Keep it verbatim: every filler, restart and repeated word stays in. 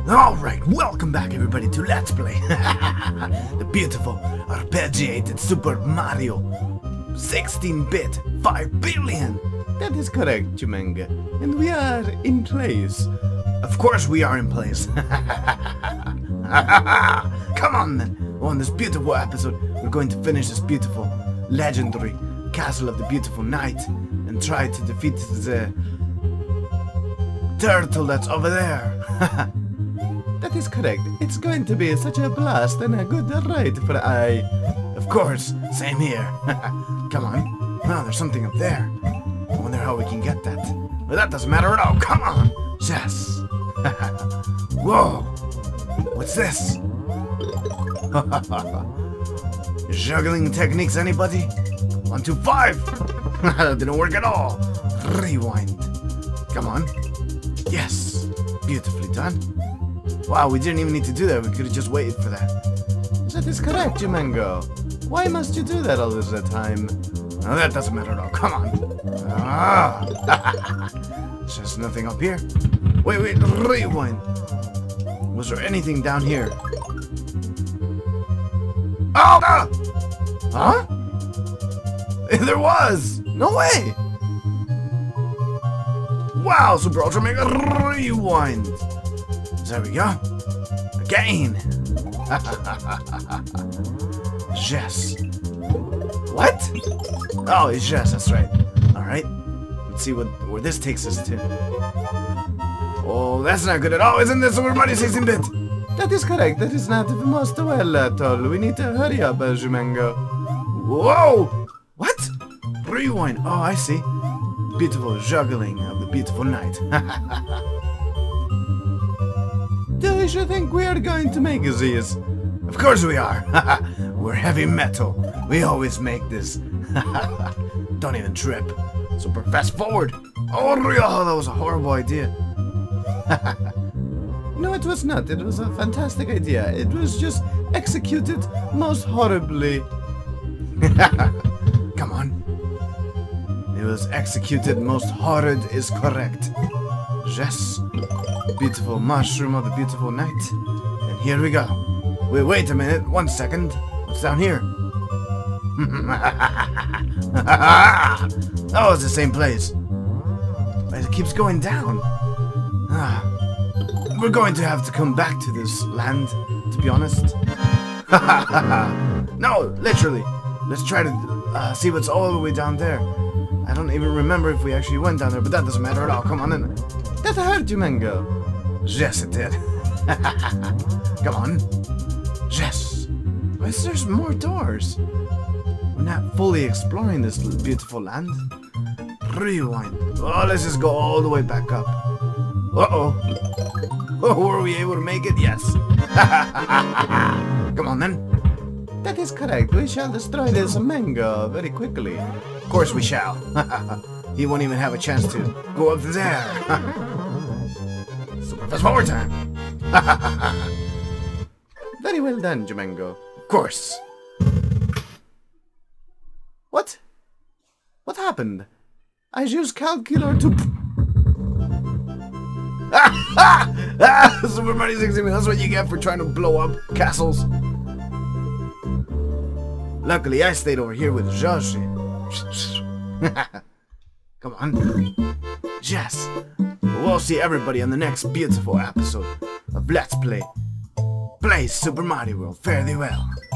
Alright, welcome back everybody to Let's Play the beautiful arpeggiated Super Mario sixteen bit five billion. That is correct, Jumanga. And we are in place. Of course we are in place. Come on then. On this beautiful episode, we're going to finish this beautiful, legendary Castle of the Beautiful Knight and try to defeat the turtle that's over there. That is correct. It's going to be such a blast and a good ride for I. Of course, same here. Come on. Oh, there's something up there. I wonder how we can get that. Well, that doesn't matter at all. Come on. Yes. Whoa. What's this? Juggling techniques, anybody? One, two, five. That didn't work at all. Rewind. Come on. Yes. Beautifully done. Wow, we didn't even need to do that. We could have just waited for that. That is correct, Jumango. Why must you do that all the time? No, that doesn't matter at all. Come on. Ah. There's nothing up here. Wait, wait. Rewind. Was there anything down here? Oh! Ah! Huh? There was! No way! Wow, Super Ultra Mega Rewind! There we go. Again! Yes. What? Oh, it's yes, that's right. Alright. Let's see what where this takes us to. Oh, that's not good at all, isn't this Super Mario sixteen bit? That is correct. That is not most well at all. We need to hurry up, uh, Jumango. Whoa! What? Rewind. Oh, I see. Beautiful juggling of the beautiful night. Do you think we are going to make these? Of course we are. We're heavy metal. We always make this. Don't even trip. Super fast forward. Oh, oh, that was a horrible idea. No, it was not. It was a fantastic idea. It was just executed most horribly. Come on. It was executed most horrid is correct. Yes. Beautiful mushroom of the beautiful night. And here we go. Wait, wait a minute. One second. What's down here? Oh, it's the same place. But it keeps going down. Ah. We're going to have to come back to this land, to be honest. No, literally. Let's try to uh, see what's all the way down there. I don't even remember if we actually went down there, but that doesn't matter at all. Come on in. That hurt you, Mango. Yes, it did. Come on. Yes. Why is there more doors? We're not fully exploring this beautiful land. Rewind. Oh, let's just go all the way back up. Uh-oh. Oh, were we able to make it? Yes. Come on, then. That is correct. We shall destroy this mango very quickly. Of course we shall. He won't even have a chance to go up there. Super fast forward time. Very well done, Jumango. Of course. What? What happened? I used calculator to... Ah! Super Mario sixteen, that's what you get for trying to blow up castles. Luckily, I stayed over here with Joshi. Come on. Yes. We'll see everybody on the next beautiful episode of Let's Play. Play Super Mario World. Fare thee well.